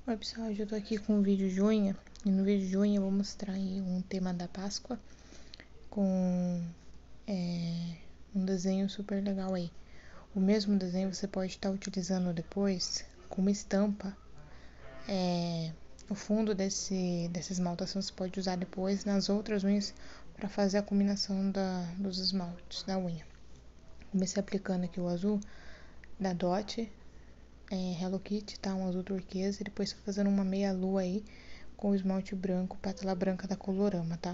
Oi pessoal, hoje eu tô aqui com um vídeo de unha, e no vídeo de unha eu vou mostrar aí um tema da Páscoa com um desenho super legal aí. O mesmo desenho você pode estar utilizando depois com uma estampa. O fundo dessa esmaltação você pode usar depois nas outras unhas para fazer a combinação dos esmaltes da unha. Comecei aplicando aqui o azul da Dot, Hello Kitty, tá? Um azul turquesa, e depois tô fazendo uma meia lua aí com o esmalte branco, pétala branca da Colorama, tá?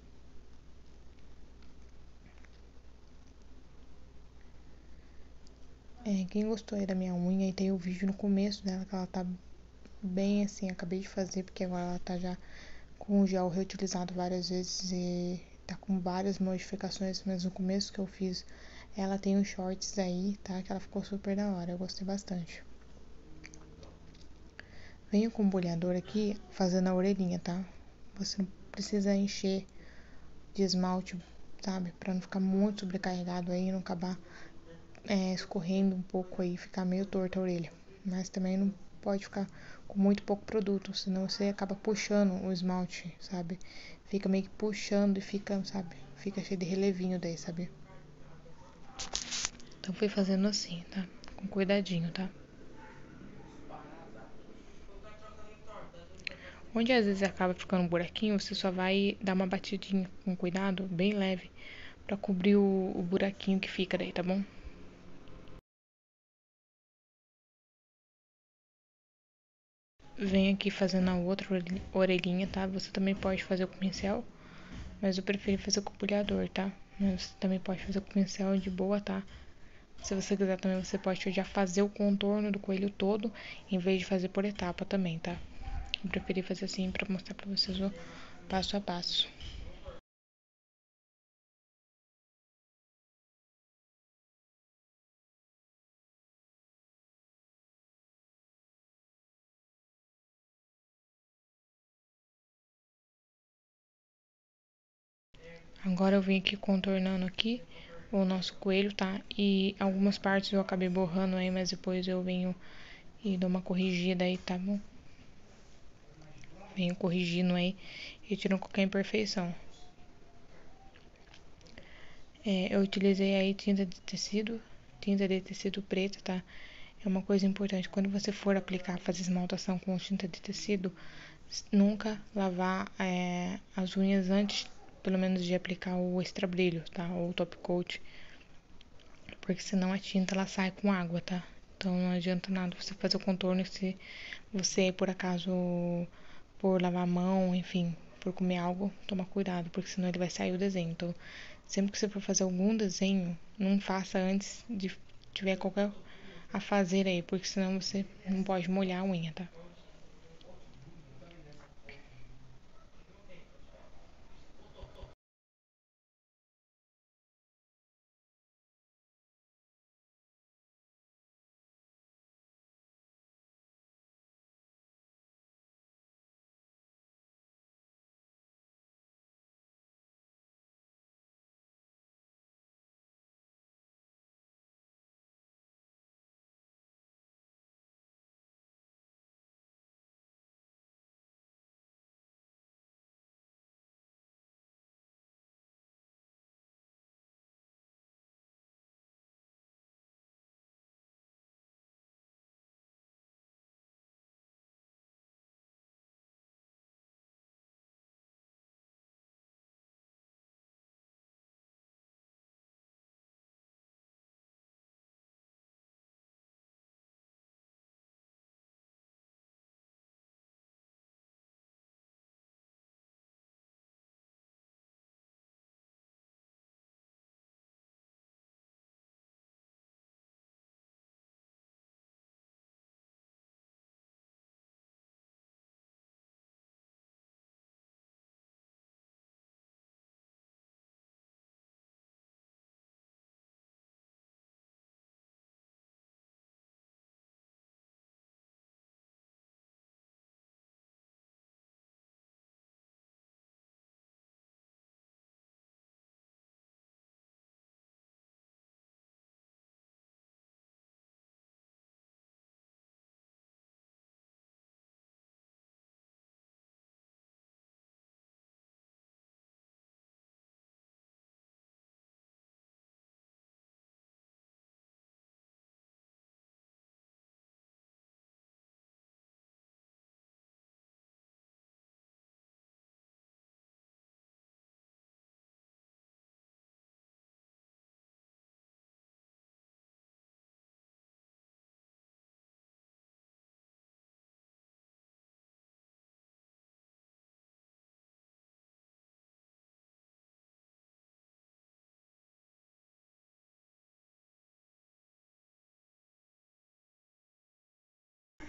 Quem gostou aí da minha unha, e tem o vídeo no começo dela, que ela tá bem assim, acabei de fazer, porque agora ela tá já com o gel reutilizado várias vezes e tá com várias modificações, mas no começo que eu fiz, ela tem os shorts aí, tá? Que ela ficou super da hora, eu gostei bastante. Venho com o bolhador aqui, fazendo a orelhinha, tá? Você não precisa encher de esmalte, sabe? Pra não ficar muito sobrecarregado aí, não acabar escorrendo um pouco aí, ficar meio torta a orelha. Mas também não pode ficar com muito pouco produto, senão você acaba puxando o esmalte, sabe? Fica meio que puxando e fica, sabe? Fica cheio de relevinho daí, sabe? Então fui fazendo assim, tá? Com cuidadinho, tá? Onde às vezes acaba ficando um buraquinho, você só vai dar uma batidinha com cuidado, bem leve, pra cobrir o buraquinho que fica daí, tá bom? Venho aqui fazendo a outra orelhinha, tá? Você também pode fazer com pincel, mas eu prefiro fazer com bolhador, tá? Mas você também pode fazer com pincel de boa, tá? Se você quiser também, você pode já fazer o contorno do coelho todo, em vez de fazer por etapa também, tá? Eu preferi fazer assim pra mostrar pra vocês o passo a passo. Agora eu vim aqui contornando aqui o nosso coelho, tá? E algumas partes eu acabei borrando aí, mas depois eu venho e dou uma corrigida aí, tá bom? Venho corrigindo aí e tirando qualquer imperfeição. Eu utilizei aí tinta de tecido preta, tá? É uma coisa importante, quando você for aplicar, fazer esmaltação com tinta de tecido, nunca lavar as unhas antes, pelo menos, de aplicar o extra brilho, tá? Ou o top coat, porque senão a tinta ela sai com água, tá? Então não adianta nada você fazer o contorno se você, por acaso, por lavar a mão, enfim, por comer algo, toma cuidado, porque senão ele vai sair o desenho. Então, sempre que você for fazer algum desenho, não faça antes de tiver qualquer a fazer aí, porque senão você não pode molhar a unha, tá?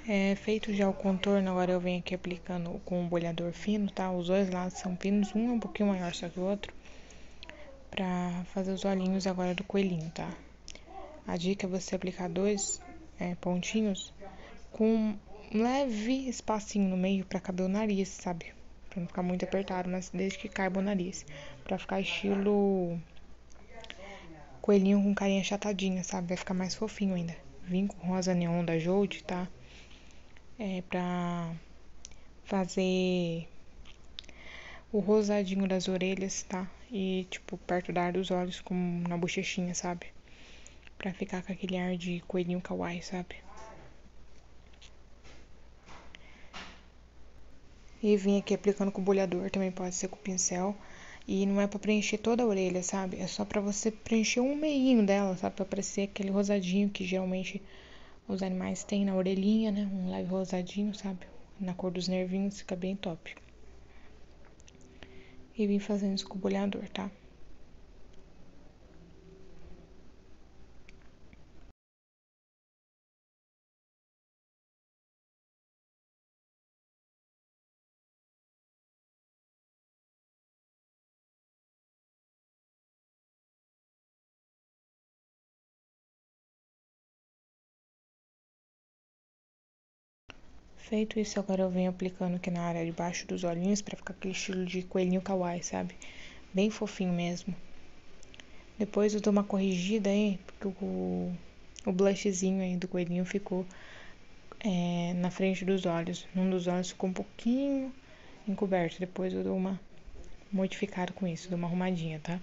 Feito já o contorno, agora eu venho aqui aplicando com um bolhador fino, tá? Os dois lados são finos, um é um pouquinho maior só que o outro, pra fazer os olhinhos agora do coelhinho, tá? A dica é você aplicar dois pontinhos com um leve espacinho no meio pra caber o nariz, sabe? Pra não ficar muito apertado, mas desde que caiba o nariz. Pra ficar estilo coelhinho com carinha achatadinha, sabe? Vai ficar mais fofinho ainda. Vim com rosa neon da Jode, tá? Pra fazer o rosadinho das orelhas, tá? E, tipo, perto da área dos olhos, como na bochechinha, sabe? Pra ficar com aquele ar de coelhinho kawaii, sabe? E vim aqui aplicando com o bolhador, também pode ser com o pincel. E não é pra preencher toda a orelha, sabe? É só pra você preencher um meinho dela, sabe? Pra parecer aquele rosadinho que geralmente os animais têm na orelhinha, né? Um leve rosadinho, sabe? Na cor dos nervinhos, fica bem top. E vim fazendo isso com o bolhador, tá? Feito isso, agora eu venho aplicando aqui na área de baixo dos olhinhos pra ficar aquele estilo de coelhinho kawaii, sabe? Bem fofinho mesmo. Depois eu dou uma corrigida aí, porque o blushzinho aí do coelhinho ficou na frente dos olhos. Um dos olhos ficou um pouquinho encoberto. Depois eu dou uma modificada com isso, dou uma arrumadinha, tá?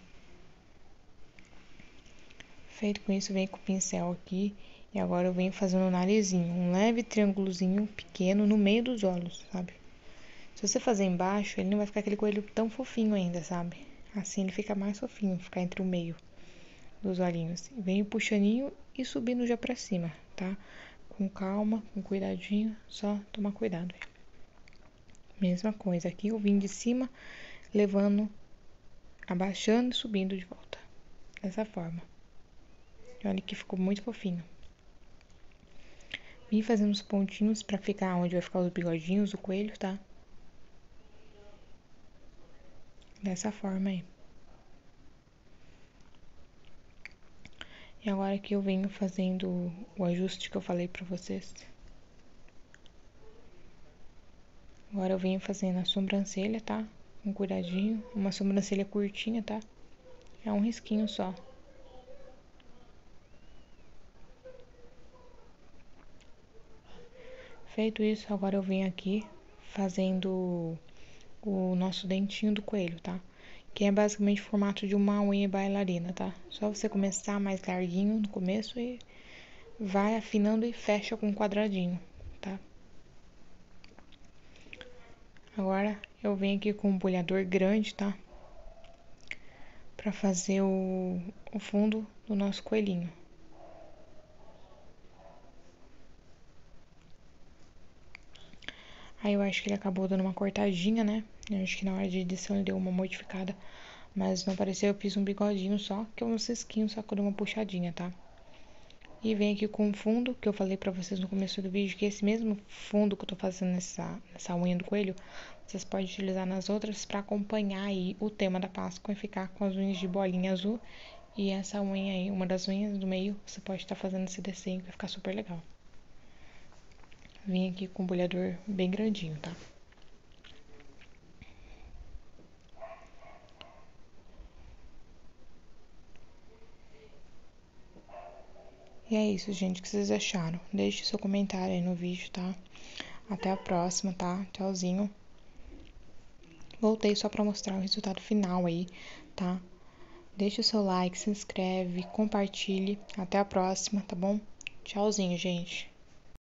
Feito com isso, venho com o pincel aqui e agora eu venho fazendo o narizinho, um leve triângulozinho pequeno no meio dos olhos, sabe? Se você fazer embaixo, ele não vai ficar aquele coelho tão fofinho ainda, sabe? Assim ele fica mais fofinho, ficar entre o meio dos olhinhos. Venho puxaninho e subindo já pra cima, tá? Com calma, com cuidadinho, só tomar cuidado. Mesma coisa, aqui eu vim de cima, levando, abaixando e subindo de volta. Dessa forma. Olha que ficou muito fofinho. Vim fazendo os pontinhos pra ficar onde vai ficar os bigodinhos do coelho, tá? Dessa forma aí. E agora que eu venho fazendo o ajuste que eu falei pra vocês. Agora eu venho fazendo a sobrancelha, tá? Com cuidadinho. Uma sobrancelha curtinha, tá? É um risquinho só. Feito isso, agora eu venho aqui fazendo o nosso dentinho do coelho, tá? Que é basicamente o formato de uma unha bailarina, tá? Só você começar mais larguinho no começo e vai afinando e fecha com um quadradinho, tá? Agora eu venho aqui com um bolhador grande, tá? Pra fazer o fundo do nosso coelhinho. Aí eu acho que ele acabou dando uma cortadinha, né? Eu acho que na hora de edição ele deu uma modificada. Mas não apareceu, eu fiz um bigodinho só, que é um cisquinho, só que eu dei uma puxadinha, tá? E vem aqui com o fundo, que eu falei pra vocês no começo do vídeo, que esse mesmo fundo que eu tô fazendo nessa unha do coelho, vocês podem utilizar nas outras pra acompanhar aí o tema da Páscoa e ficar com as unhas de bolinha azul. E essa unha aí, uma das unhas do meio, você pode estar fazendo esse desenho, que vai ficar super legal. Vim aqui com um bolhador bem grandinho, tá? E é isso, gente. O que vocês acharam? Deixe seu comentário aí no vídeo, tá? Até a próxima, tá? Tchauzinho. Voltei só pra mostrar o resultado final aí, tá? Deixe o seu like, se inscreve, compartilhe. Até a próxima, tá bom? Tchauzinho, gente.